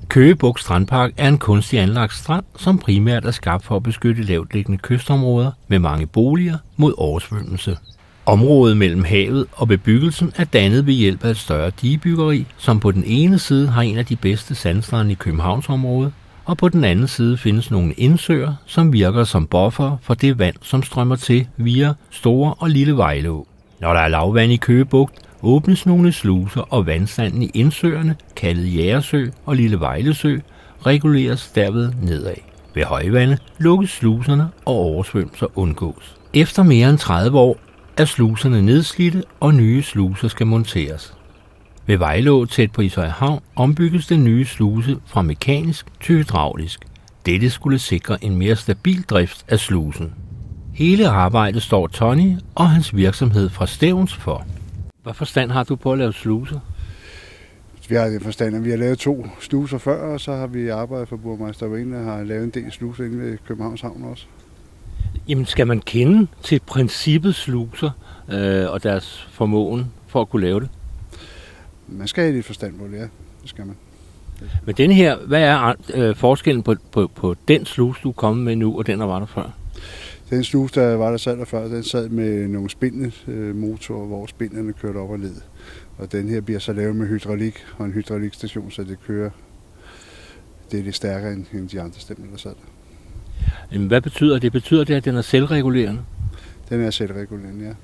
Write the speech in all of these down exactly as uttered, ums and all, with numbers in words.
Køge Bugt Strandpark er en kunstig anlagt strand, som primært er skabt for at beskytte lavtliggende kystområder med mange boliger mod oversvømmelse. Området mellem havet og bebyggelsen er dannet ved hjælp af et større digebyggeri, som på den ene side har en af de bedste sandstrande i Københavnsområdet, og på den anden side findes nogle indsøer, som virker som buffer for det vand, som strømmer til via Store og Lille Vejleå. Når der er lavvand i Køge Bugt, åbnes nogle sluser, og vandstanden i indsøerne, kaldet Jægersø og Lille Vejlesø, reguleres derved nedad. Ved højvande lukkes sluserne, og oversvømmelser undgås. Efter mere end tredive år er sluserne nedslidte, og nye sluser skal monteres. Ved Vejlå tæt på Ishøj Havn ombygges den nye sluse fra mekanisk til hydraulisk. Dette skulle sikre en mere stabil drift af slusen. Hele arbejdet står Tony og hans virksomhed fra Stevns for. Hvad forstand har du på at lave sluser? Vi har den forstand, at vi har lavet to sluser før, og så har vi arbejdet for Burmeister Wayne og har lavet en del sluser inde ved Københavns Havn også. Jamen, skal man kende til princippet sluser øh, og deres formåen for at kunne lave det? Man skal have lidt forstand på det, ja. Det skal man. Men den her, hvad er øh, forskellen på, på, på den sluse, du er kommet med nu, og den, der var der før? Den sluse, der var der sad der før, den sad med nogle spindelmotorer, hvor spindene kørte op og ned. Og den her bliver så lavet med hydraulik og en hydraulikstation, så det kører. Det er lidt stærkere end de andre stemmer, der sad der. Jamen, hvad betyder det? Betyder det, at den er selvregulerende? Den er selvregulerende, ja.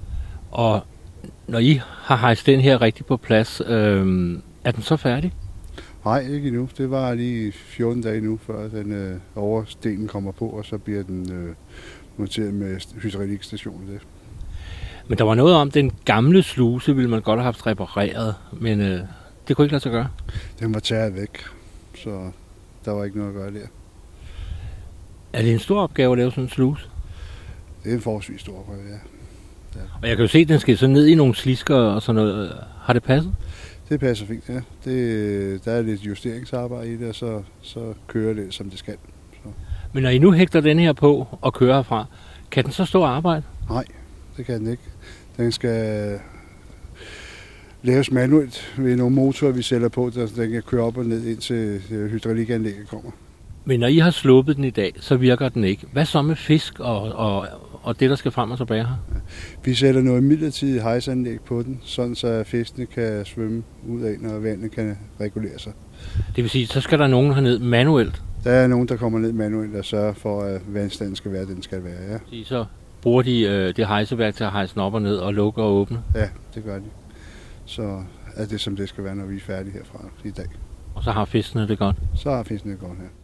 Og når I har hejst den her rigtig på plads, øh, er den så færdig? Nej, ikke endnu. Det var lige fjorten dage nu, før den øh, overstenen kommer på, og så bliver den øh, monteret med hydraulikstationen. Det. Men der var noget om, den gamle sluse ville man godt have haft repareret, men øh, det kunne ikke lade sig gøre? Den var taget væk, så der var ikke noget at gøre der. Er det en stor opgave at lave sådan en sluse? Det er en forholdsvis stor opgave, ja. Ja. Og jeg kan jo se, at den skal så ned i nogle slisker og sådan noget. Har det passet? Det passer fint, ja. Det, der er lidt justeringsarbejde i det, og så, så kører det, som det skal. Så. Men når I nu hægter den her på og kører herfra, kan den så stå og arbejde? Nej, det kan den ikke. Den skal laves manuelt ved nogle motorer, vi sætter på, så den kan køre op og ned, indtil hydraulikanlægget kommer. Men når I har sluppet den i dag, så virker den ikke. Hvad så med fisk og, og, og det, der skal frem og tilbage her? Ja. Vi sætter noget midlertidigt hejsanlæg på den, sådan så fiskene kan svømme ud af, når vandet kan regulere sig. Det vil sige, så skal der nogen herned manuelt? Der er nogen, der kommer ned manuelt og sørger for, at vandstanden skal være, den skal være, ja. Så bruger de øh, det hejseværk til at hejse den op og ned og lukke og åbne? Ja, det gør de. Så er det, som det skal være, når vi er færdige herfra i dag. Og så har fiskene det godt? Så har fiskene det godt, ja.